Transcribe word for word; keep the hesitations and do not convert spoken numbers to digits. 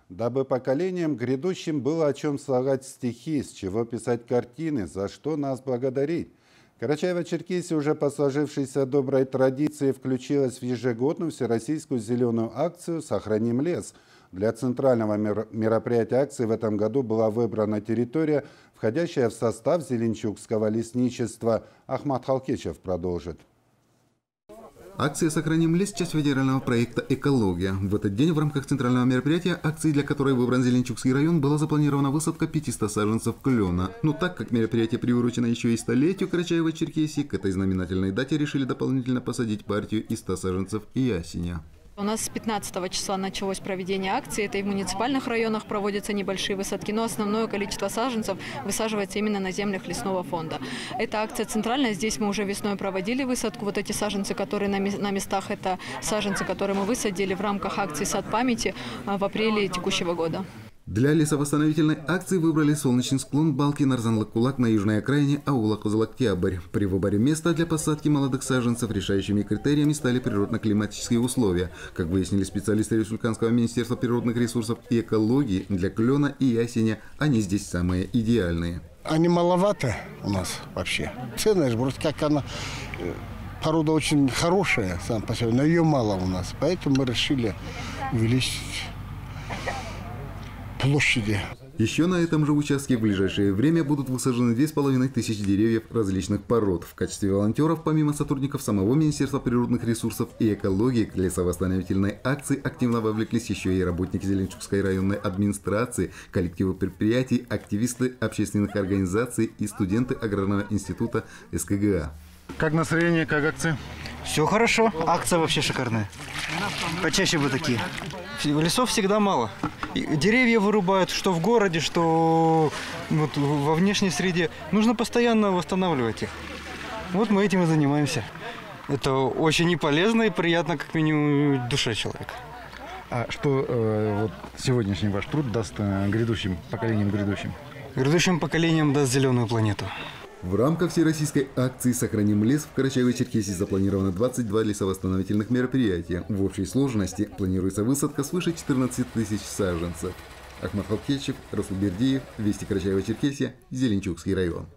Дабы поколениям грядущим было о чем слагать стихи, с чего писать картины, за что нас благодарить. Карачаево-Черкесия, уже по сложившейся доброй традиции, включилась в ежегодную всероссийскую зеленую акцию «Сохраним лес». Для центрального мероприятия акции в этом году была выбрана территория, входящая в состав Зеленчукского лесничества. Ахмат Халкичев продолжит. Акция «Сохраним лес» – часть федерального проекта «Экология». В этот день в рамках центрального мероприятия, акции, для которой выбран Зеленчукский район, была запланирована высадка пятисот саженцев клена. Но так как мероприятие приурочено еще и столетию Карачаево-Черкесии, к этой знаменательной дате решили дополнительно посадить партию из ста саженцев ясеня. У нас с пятнадцатого числа началось проведение акции. Это и в муниципальных районах проводятся небольшие высадки, но основное количество саженцев высаживается именно на землях лесного фонда. Эта акция центральная. Здесь мы уже весной проводили высадку. Вот эти саженцы, которые на местах, это саженцы, которые мы высадили в рамках акции «Сад памяти» в апреле текущего года. Для лесовосстановительной акции выбрали солнечный склон балки Нарзан-Лак-Кулак на южной окраине аула Козыл-Октябрь. При выборе места для посадки молодых саженцев решающими критериями стали природно-климатические условия. Как выяснили специалисты Республиканского министерства природных ресурсов и экологии, для клена и ясеня они здесь самые идеальные. Они маловато у нас вообще. Ценная же, просто как она... Порода очень хорошая, сам по себе, но ее мало у нас. Поэтому мы решили увеличить площади. Еще на этом же участке в ближайшее время будут высажены две с половиной тысячи деревьев различных пород. В качестве волонтеров, помимо сотрудников самого Министерства природных ресурсов и экологии, к лесовосстановительной акции активно вовлеклись еще и работники Зеленчукской районной администрации, коллективы предприятий, активисты общественных организаций и студенты Аграрного института эс ка гэ а. Как настроение, как акция? Все хорошо. Акция вообще шикарная. Почаще бы такие. Лесов всегда мало. Деревья вырубают, что в городе, что вот во внешней среде. Нужно постоянно восстанавливать их. Вот мы этим и занимаемся. Это очень и полезно, и приятно, как минимум, душе человека. А что э, вот сегодняшний ваш труд даст э, грядущим поколениям грядущим? Грядущим поколениям даст зеленую планету. В рамках всероссийской акции «Сохраним лес» в Карачаево-Черкесии запланировано двадцать два лесовосстановительных мероприятия. В общей сложности планируется высадка свыше четырнадцати тысяч саженцев. Ахмат Халкичев, Расул Бердиев, Вести Карачаево-Черкесия, Зеленчукский район.